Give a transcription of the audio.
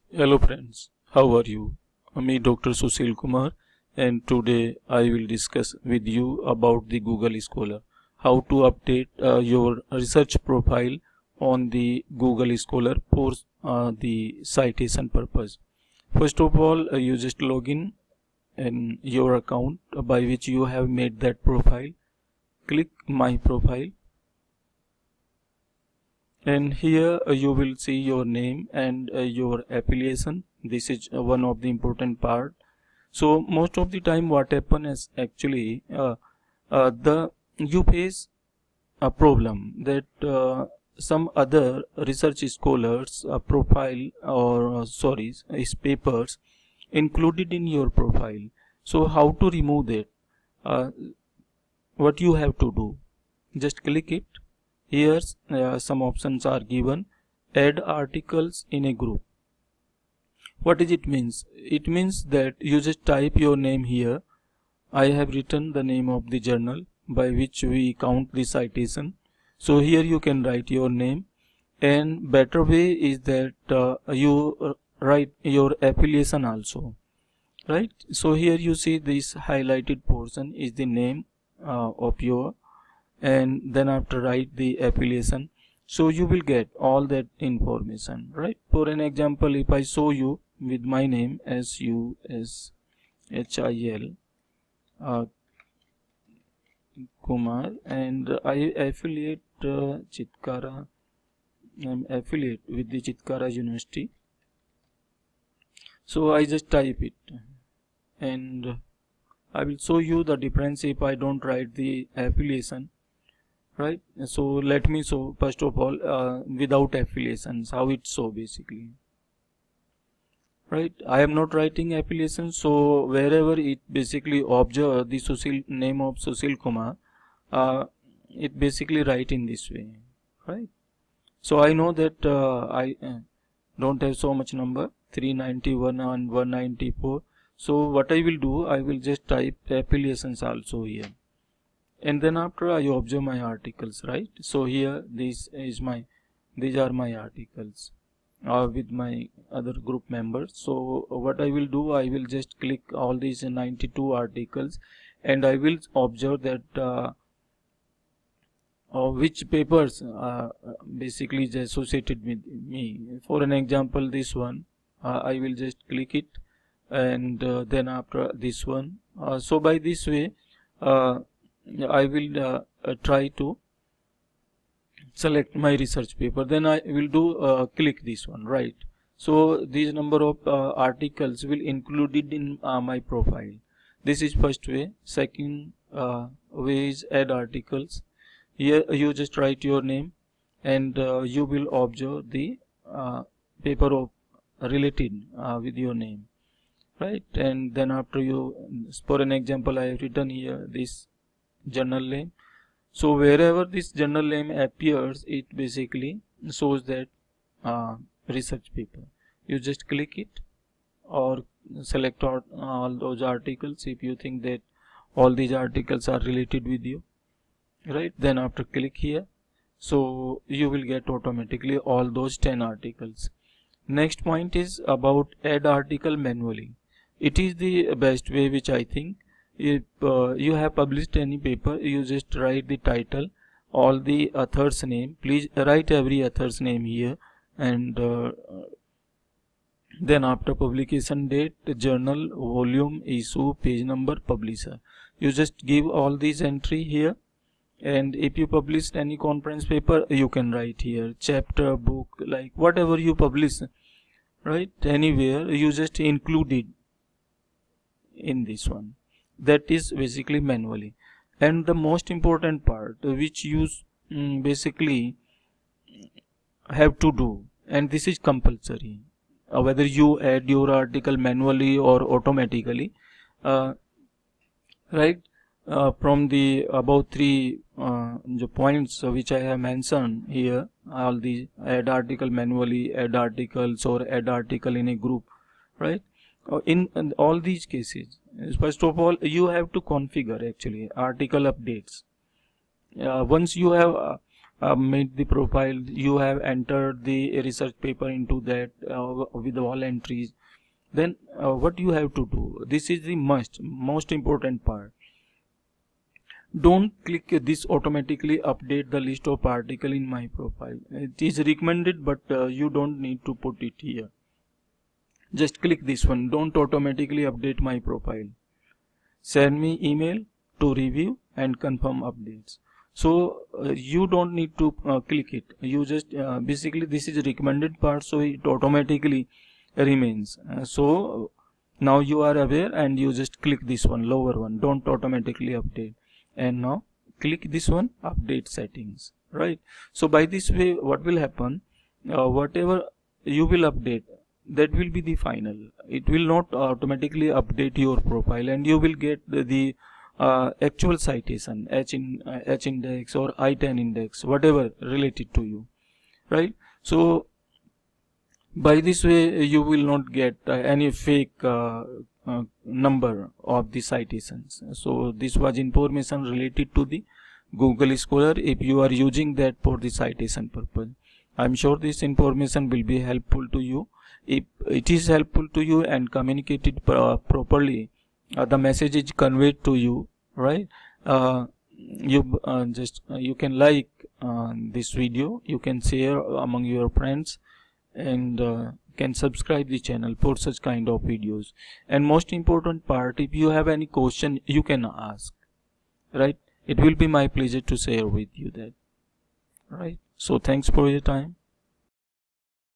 Hello friends, how are you? Me Dr. Sushil Kumar, and today I will discuss with you about the Google Scholar, how to update your research profile on the Google Scholar for the citation purpose. First of all, you just log in your account by which you have made that profile. Click My Profile. And here you will see your name and your affiliation. This is one of the important part. So most of the time what happen is actually you face a problem that some other research scholars profile or is papers included in your profile. So how to remove that? What you have to do, just click it. Here some options are given. Add articles in a group. What does it means? It means that you just type your name here. I have written the name of the journal by which we count the citation. So here you can write your name, and better way is that you write your affiliation also, right? So here you see this highlighted portion is the name of your, and then after write the affiliation. So you will get all that information, right? For an example, if I show you with my name SUSHIL Kumar, and I affiliate Chitkara. I'm affiliate with the Chitkara University. So I just type it, and I will show you the difference if I don't write the affiliation. Right, so let me show first of all without affiliations how it show basically. Right, I am not writing affiliation, so wherever it basically observe the Sushil name of Sushil Kumar, it basically write in this way, right? So I know that I don't have so much number 391 and 194. So what I will do, I will just type affiliations also here. And then after I observe my articles, right? So here these are my articles with my other group members. So what I will do, I will just click all these 92 articles, and I will observe that which papers basically is associated with me. For an example, this one, I will just click it, and then after this one. So by this way, I will try to select my research paper. Then I will do click this one, right? So these number of articles will included in my profile. This is first way. Second way is add articles. Here you just write your name, and you will observe the paper of related with your name, right? And then after you, for an example, I have written here this journal name. So wherever this journal name appears, it basically shows that research paper. You just click it or select all those articles if you think that all these articles are related with you, right? Then after click here, so you will get automatically all those 10 articles. Next point is about add article manually. It is the best way, which I think. If you have published any paper, you just write the title, all the author's name. Please write every author's name here, and then after publication date, journal, volume, issue, page number, publisher. You just give all these entry here, and if you published any conference paper, you can write here chapter, book, like whatever you publish, right? Anywhere you just include it in this one. That is basically manually. And the most important part which you basically have to do, and this is compulsory, whether you add your article manually or automatically, right? From the above three the points which I have mentioned here, all the add article manually, add articles, or add article in a group, right? In all these cases, first of all, you have to configure actually article updates. Once you have made the profile, you have entered the research paper into that with all entries, then what you have to do, this is the most important part. Don't click this automatically update the list of article in my profile. It is recommended, but you don't need to put it here. Just click this one, don't automatically update my profile. Send me email to review and confirm updates. So you don't need to click it. You just basically this is recommended part, so it automatically remains. So now you are aware, and you just click this one, lower one, don't automatically update, and now click this one, update settings, right? So by this way, what will happen, whatever you will update, that will be the final. It will not automatically update your profile, and you will get the actual citation, H index or I-10 index, whatever related to you, right? So by this way, you will not get any fake number of the citations. So this was information related to the Google Scholar, if you are using that for the citation purpose. I'm sure this information will be helpful to you. If it is helpful to you and communicated properly, the message is conveyed to you, right? You can like this video, you can share among your friends, and can subscribe the channel for such kind of videos. And most important part, if you have any question, you can ask, right? It will be my pleasure to share with you that, right? So thanks for your time.